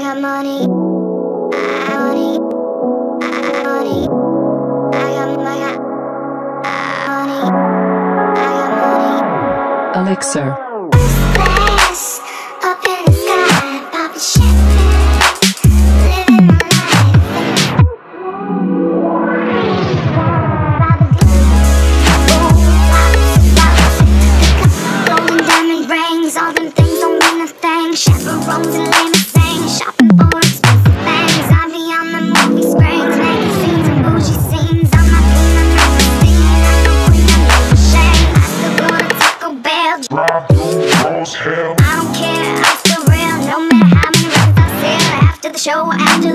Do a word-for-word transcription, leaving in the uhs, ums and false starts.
got money, money, money. I got, I got money, I got money. Elixir. Glass up in the sky, popping champagne, living my life. Golden diamond rings, all them things don't mean a thing. Chaperones and limousine, shopping for expensive things. I be on the movie screens, making scenes and bougie scenes. I'm not clean, I'm not pristine, I'm no queen, I'm no shame. I still go to Taco Bell, Drive through Rose Hill. I don't care, I'm still real. No matter how many records I sell, after the show, after